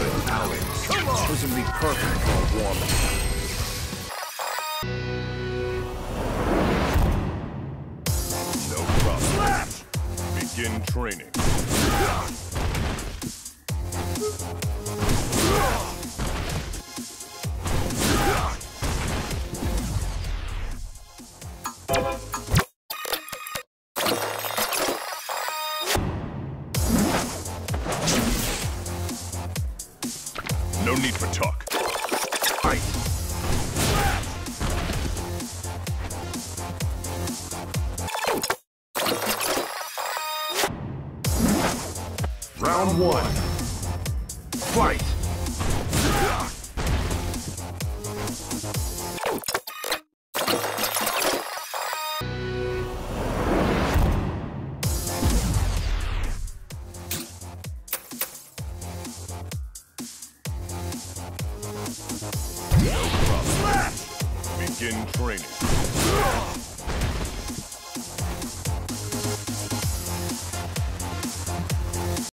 Alex. This would be perfect for a warm-up. No problem. Slash! Begin training. No need for talk. Fight! Round one. Fight! No problem. Slash! Begin training.